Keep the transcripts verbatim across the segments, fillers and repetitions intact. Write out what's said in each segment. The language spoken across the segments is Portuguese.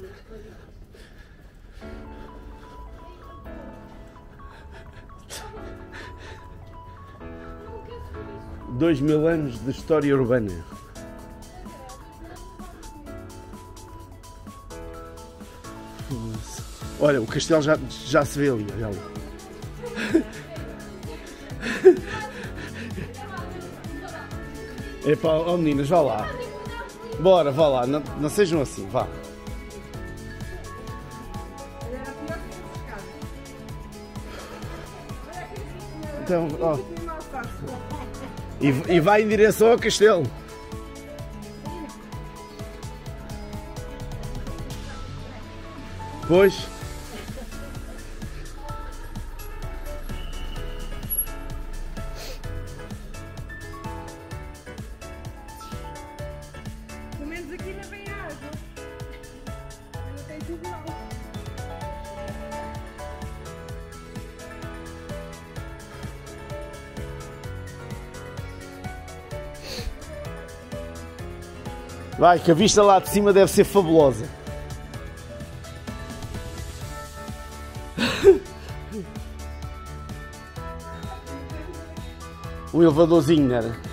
Dois mil anos de história urbana. Olha, o castelo já, já se vê ali, olha ali. Epá, oh meninas, vá lá. Bora, vá lá, não, não sejam assim, vá. Então, ó. E, e vai em direção ao castelo. Pois. Pelo menos aqui não vem água. Não tem tudo não. Vai, que a vista lá de cima deve ser fabulosa. Um elevadorzinho, não era?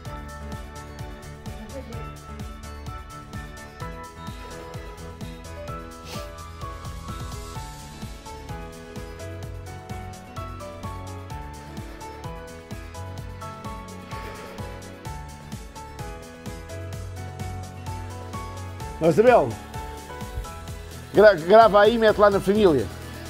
Ó, Isabel, gra grava aí e mete lá na família.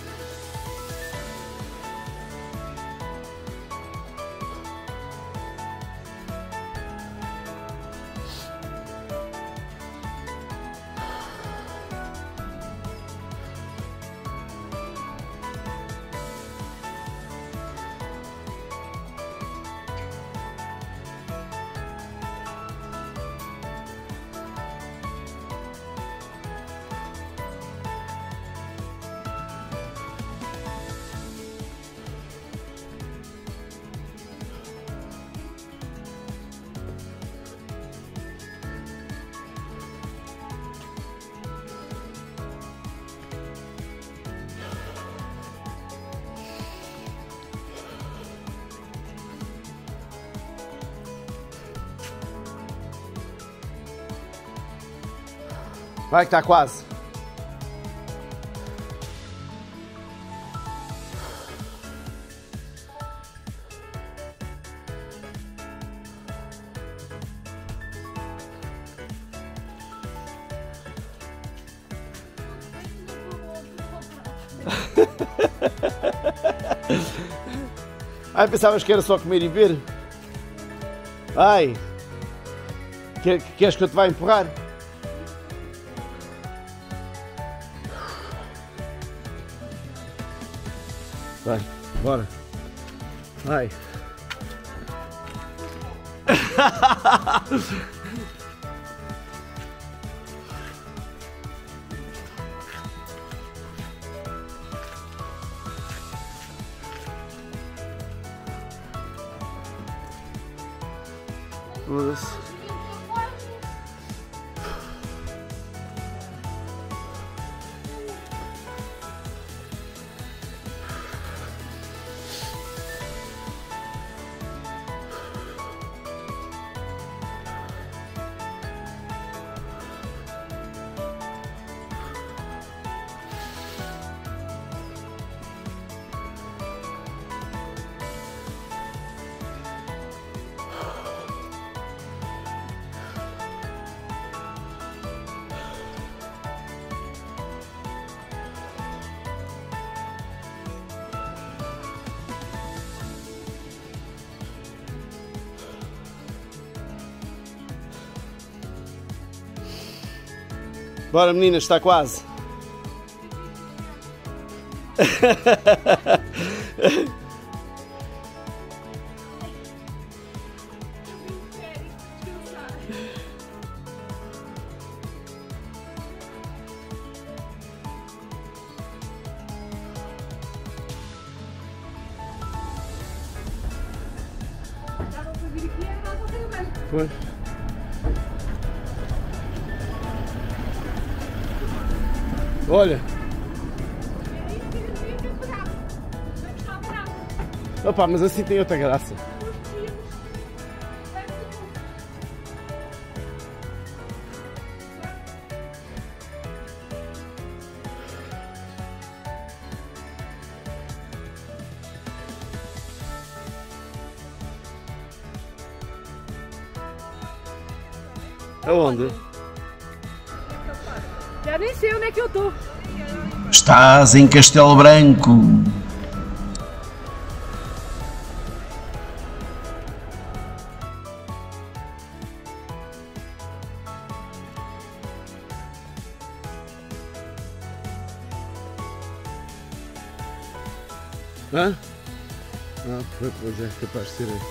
Vai que está quase. Ai, pensavas que era só comer e beber? Ai, queres que eu te vá empurrar? Vai, bora. Vai. Foda-se. Bora, meninas, está quase. Foi. Olha. Opa, mas assim tem outra graça. Aonde? Já nem sei onde é que eu estou. Estás em Castelo Branco. Hã? Ah, pois é, capaz de ser aí.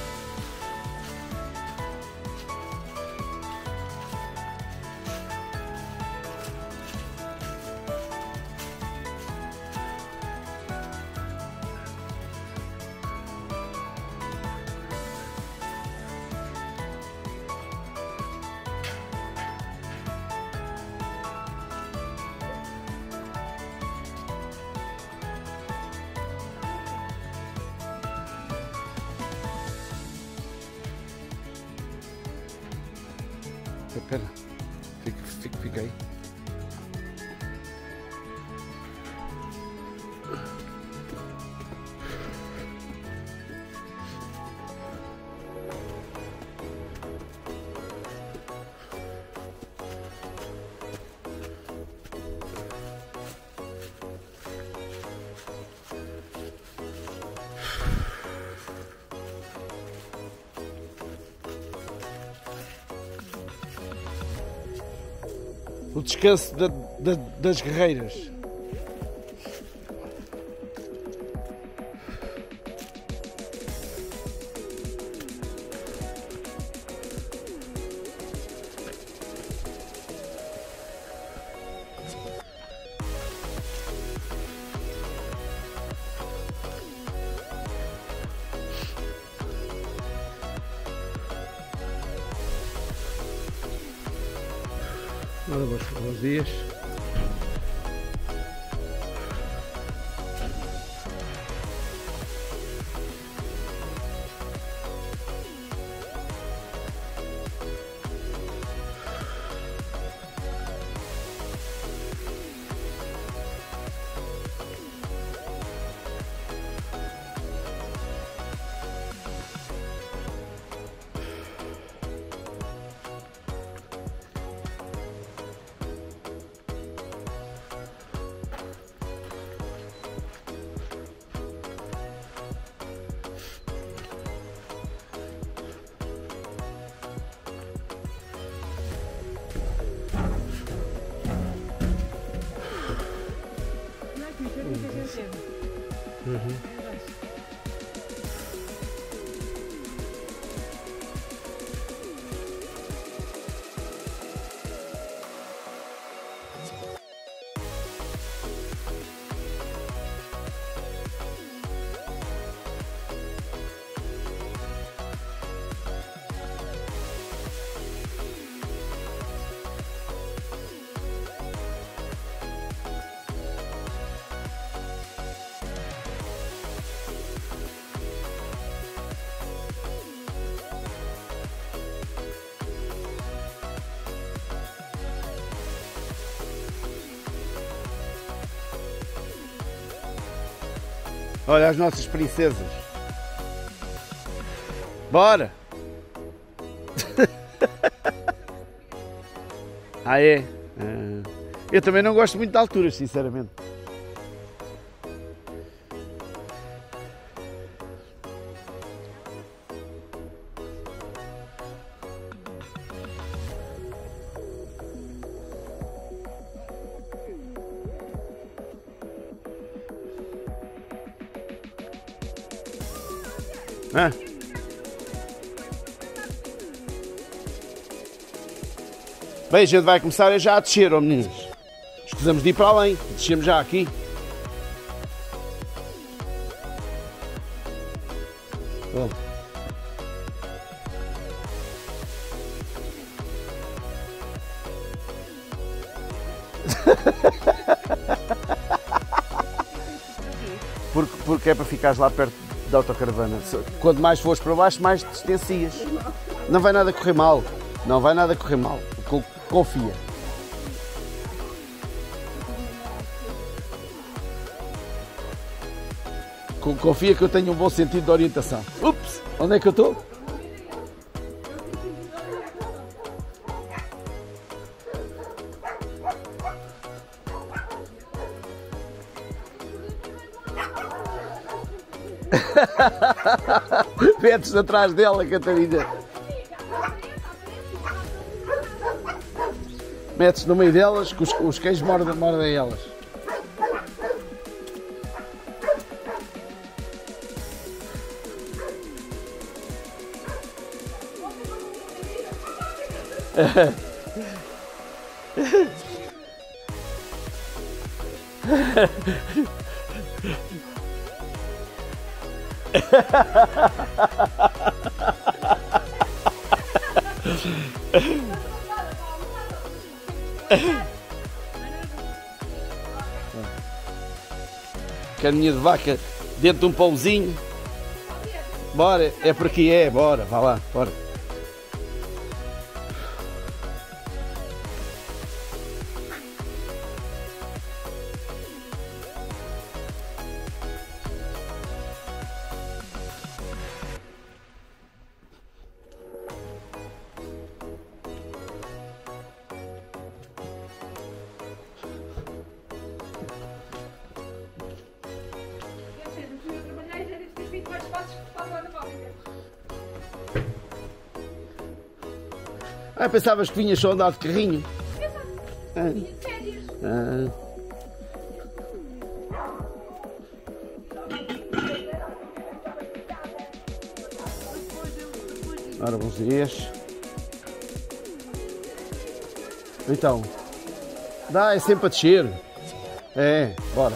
Espera, fica, fica, fica aí. O descanso da, da, das guerreiras. Ora, bons, bons dias. Uhum. Olha as nossas princesas. Bora! Ah, é? Ah, eu também não gosto muito de alturas, sinceramente. Ah. Bem, a gente vai começar já a descer, ó meninas. Escusamos de ir para além, descemos já aqui. Bom. Porque, porque é para ficares lá perto da autocaravana. Quanto mais fores para baixo, mais te distancias. Não vai nada correr mal. Não vai nada correr mal. Confia. Confia que eu tenho um bom sentido de orientação. Ups! Onde é que eu estou? Metes atrás dela, Catarina. Metes no meio delas, que os, os cães mordem, mordem elas. Caninha de vaca dentro de um pãozinho. Bora, é por aqui, é, bora, vá lá, bora. Ah, pensavas que vinhas só andar de carrinho? Ah. Ah. Ora, bons dias. Então, dá, é sempre a descer. É, bora.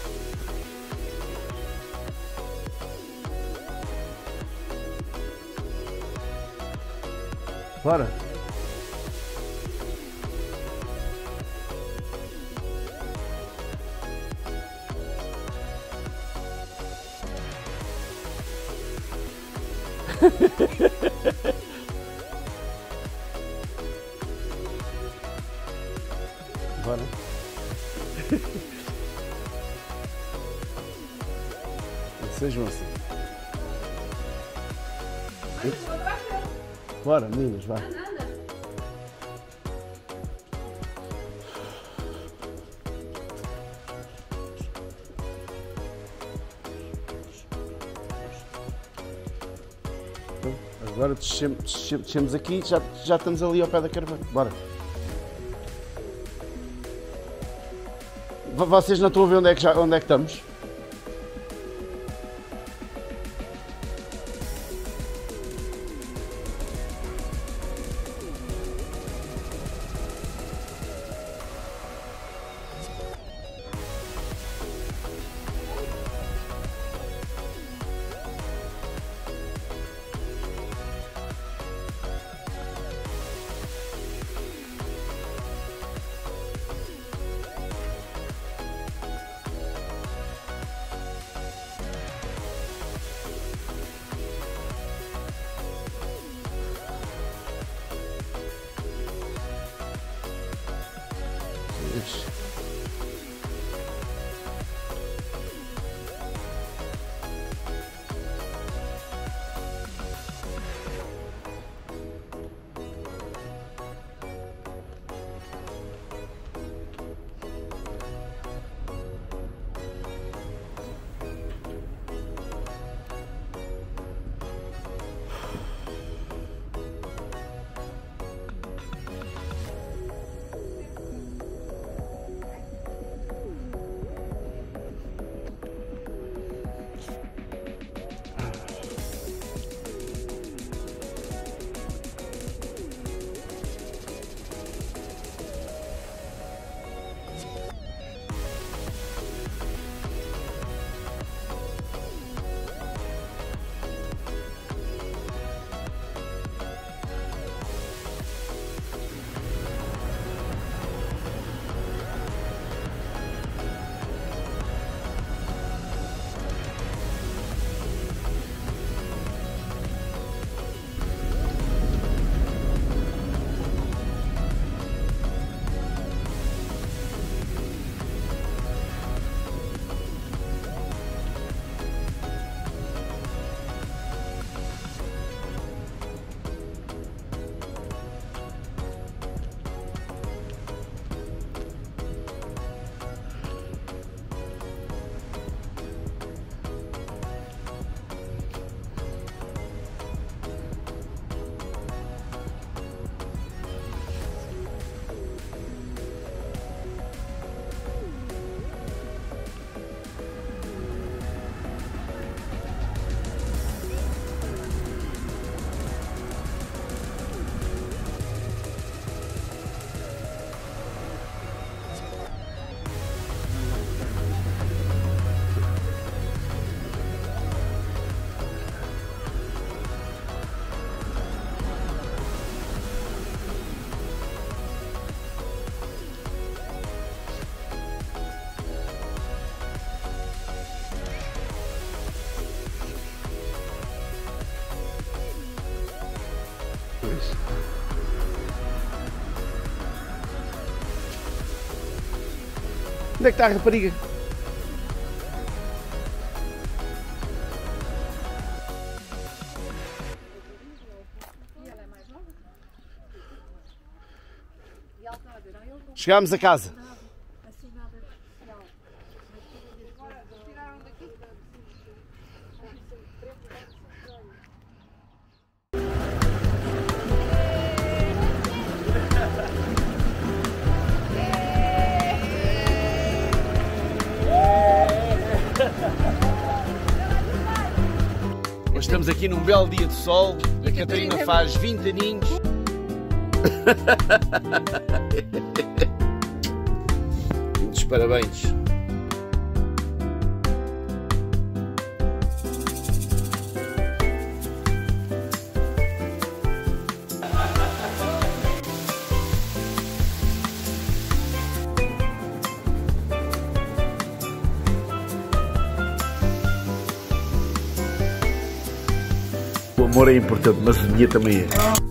Bora. Bora. Sejam assim. Bora, meninas, vai. Agora descemos, descemos aqui, já, já estamos ali ao pé da caravana. Bora. Vocês não estão a ver onde é que, já, onde é que estamos? Onde é que está a rapariga? Chegámos a casa. Hoje estamos aqui num belo dia de sol. A Catarina faz vinte aninhos. Muitos parabéns. O amor é importante, mas o dinheiro também é.